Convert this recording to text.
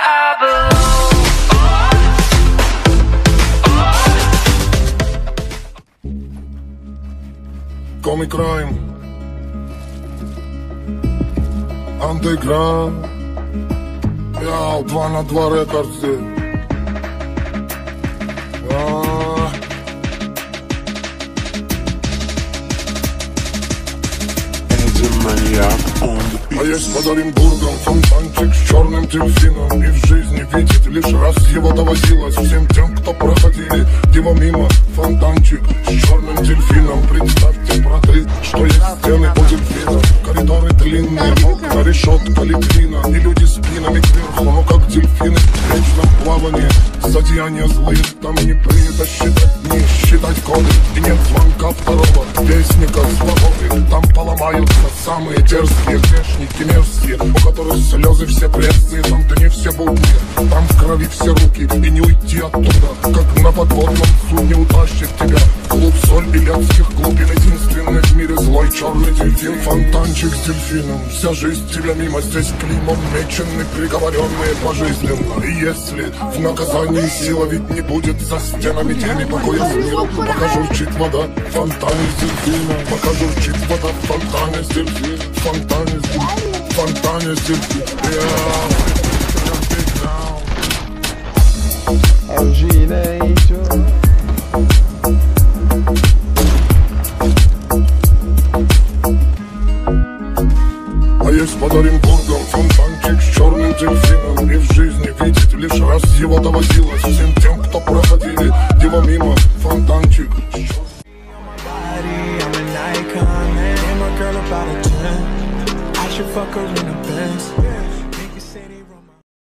Comic Crime, Underground, я 2 на 2 рекордсы. А есть под Оренбургом фонтанчик с черным дельфином, и в жизни видеть лишь раз его доводилось всем тем, кто проходили его мимо. Фонтанчик с черным дельфином, представьте, браты, что есть стены у дельфина, коридоры длинные, окна, решетка, литвина, и люди спинами кверху, но как дельфины в вечном плавании. Зодеяния злые, там не принято считать дни, считать годы, и нет звонка второго вестника свободы. Там поломаются самые дерзкие грешники мерзкие, у которых слезы все пресные, там ты не все будни, там в крови все руки, и не уйти оттуда, как на подводном судне утащит тебя в клуб соль и лядских глубин. Единственный в мире злой черный дельфин, фонтанчик с дельфином. Вся жизнь тебя мимо, здесь клеймом мечены, приговоренные пожизненно. И если в наказании сила ведь не будет за стенами тени покоя с миром, пока журчит вода в фонтане с дельфином, пока журчит вода в фонтане с дельфином, в фонтане с дельфином, в фонтане с дельфином. А есть под Оренбургом фонтанчик с черным дельфином, и в жизни видеть лишь раз его доводилось всем тем, кто проходили его мимо. Фонтанчик с черным. Fuck her in a Benz.